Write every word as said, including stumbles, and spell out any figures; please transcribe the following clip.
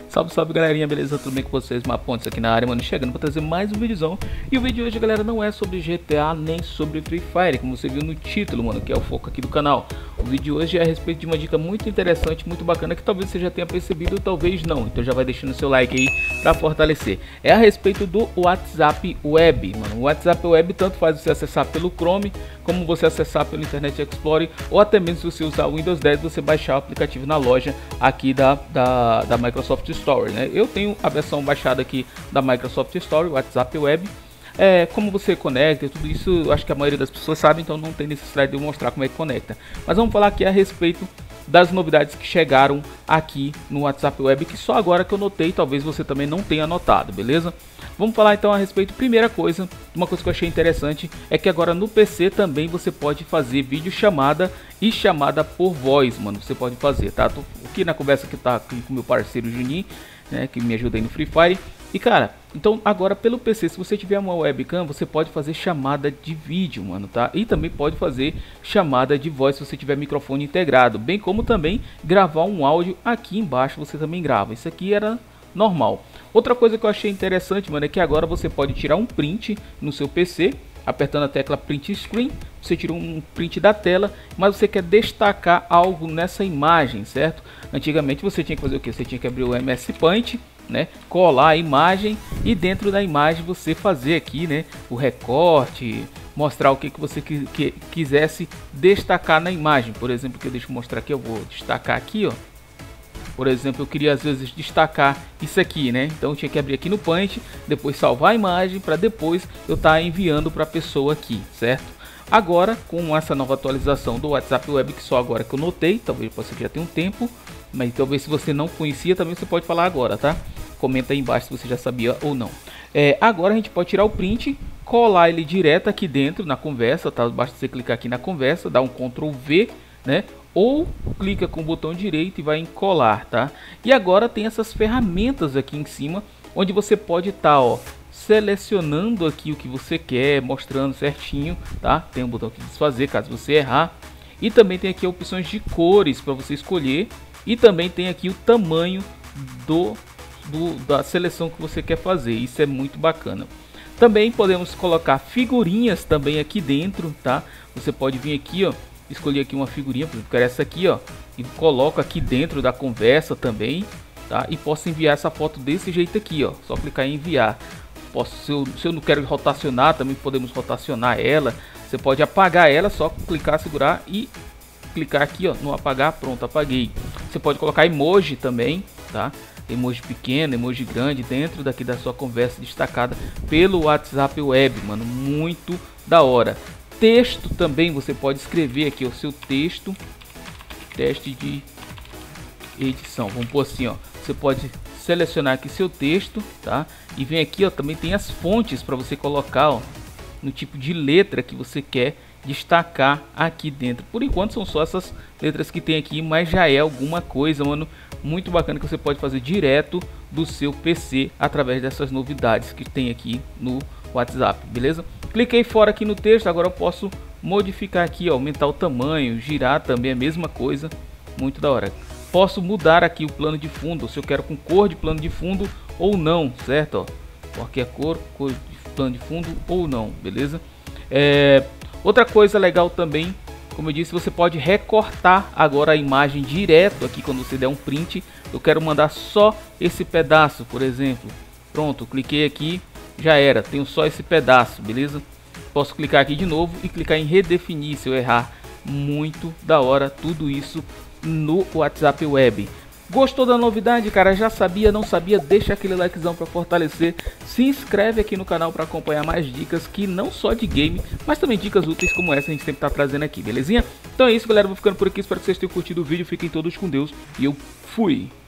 Salve, salve galerinha, beleza? Tudo bem com vocês? Mapontes aqui na área, mano, chegando para trazer mais um vídeozão. E o vídeo de hoje, galera, não é sobre G T A nem sobre Free Fire, como você viu no título, mano, que é o foco aqui do canal. O vídeo de hoje é a respeito de uma dica muito interessante, muito bacana, que talvez você já tenha percebido, talvez não. Então já vai deixando seu like aí para fortalecer. É a respeito do WhatsApp Web, mano. O WhatsApp Web tanto faz você acessar pelo Chrome, como você acessar pelo Internet Explorer, ou até mesmo se você usar o Windows dez, você baixar o aplicativo na loja aqui da, da, da Microsoft Store, né? Eu tenho a versão baixada aqui da Microsoft Store, o WhatsApp Web. É, como você conecta, tudo isso eu acho que a maioria das pessoas sabe, então não tem necessidade de eu mostrar como é que conecta. Mas vamos falar aqui a respeito das novidades que chegaram aqui no WhatsApp Web, que só agora que eu notei, talvez você também não tenha notado, beleza? Vamos falar então a respeito. Primeira coisa, uma coisa que eu achei interessante é que agora no P C também você pode fazer vídeo chamada e chamada por voz, mano. Você pode fazer, tá? Tô aqui na conversa que tá aqui com meu parceiro Juninho, né, que me ajuda aí no Free Fire. E cara, então agora pelo P C, se você tiver uma webcam, você pode fazer chamada de vídeo, mano, tá? E também pode fazer chamada de voz se você tiver microfone integrado, bem como também gravar um áudio aqui embaixo, você também grava. Isso aqui era normal. Outra coisa que eu achei interessante, mano, é que agora você pode tirar um print no seu P C, apertando a tecla print screen, você tira um print da tela, mas você quer destacar algo nessa imagem, certo? Antigamente você tinha que fazer o que? Você tinha que abrir o M S Paint, né, colar a imagem e dentro da imagem você fazer aqui, né, o recorte, mostrar o que, que você que, que, quisesse destacar na imagem. Por exemplo, que eu deixo mostrar aqui, eu vou destacar aqui, ó. Por exemplo, eu queria às vezes destacar isso aqui, né? Então eu tinha que abrir aqui no Paint, depois salvar a imagem para depois eu estar tá enviando para a pessoa aqui, certo? Agora, com essa nova atualização do WhatsApp Web, que só agora que eu notei, talvez você já tenha um tempo, mas talvez se você não conhecia também você pode falar agora, tá? Comenta aí embaixo se você já sabia ou não. É, agora a gente pode tirar o print, colar ele direto aqui dentro na conversa, tá? Basta você clicar aqui na conversa, dar um control V, né? Ou clica com o botão direito e vai em colar, tá? E agora tem essas ferramentas aqui em cima, onde você pode estar, tá, ó, selecionando aqui o que você quer, mostrando certinho, tá? Tem um botão aqui de desfazer caso você errar. E também tem aqui opções de cores para você escolher. E também tem aqui o tamanho do, do da seleção que você quer fazer. Isso é muito bacana. Também podemos colocar figurinhas também aqui dentro, tá? Você pode vir aqui, ó, escolher aqui uma figurinha, por exemplo, essa aqui, ó, e coloco aqui dentro da conversa também, tá? E posso enviar essa foto desse jeito aqui, ó, só clicar em enviar. Posso, se eu, se eu não quero rotacionar, também podemos rotacionar ela. Você pode apagar ela, só clicar, segurar e clicar aqui, ó, no apagar, pronto, apaguei. Você pode colocar emoji também, tá? Emoji pequeno, emoji grande dentro daqui da sua conversa destacada pelo WhatsApp Web, mano, muito da hora. Texto também, você pode escrever aqui o seu texto, teste de edição, vamos pôr assim, ó, você pode selecionar aqui seu texto, tá? E vem aqui, ó, também tem as fontes para você colocar, ó, no tipo de letra que você quer destacar aqui dentro. Por enquanto são só essas letras que tem aqui, mas já é alguma coisa, mano, muito bacana, que você pode fazer direto do seu P C através dessas novidades que tem aqui no WhatsApp, beleza? Cliquei fora aqui no texto, agora eu posso modificar aqui, ó, aumentar o tamanho, girar também a mesma coisa, muito da hora. Posso mudar aqui o plano de fundo, se eu quero com cor de plano de fundo ou não, certo? Ó, qualquer cor, cor de plano de fundo ou não, beleza? É, outra coisa legal também, como eu disse, você pode recortar agora a imagem direto aqui quando você der um print. Eu quero mandar só esse pedaço, por exemplo. Pronto, cliquei aqui. Já era, tenho só esse pedaço, beleza? Posso clicar aqui de novo e clicar em redefinir se eu errar. Muito da hora tudo isso no WhatsApp Web. Gostou da novidade, cara? Já sabia, não sabia? Deixa aquele likezão para fortalecer. Se inscreve aqui no canal para acompanhar mais dicas, que não só de game, mas também dicas úteis como essa a gente sempre tá trazendo aqui, belezinha? Então é isso, galera, vou ficando por aqui, espero que vocês tenham curtido o vídeo. Fiquem todos com Deus e eu fui!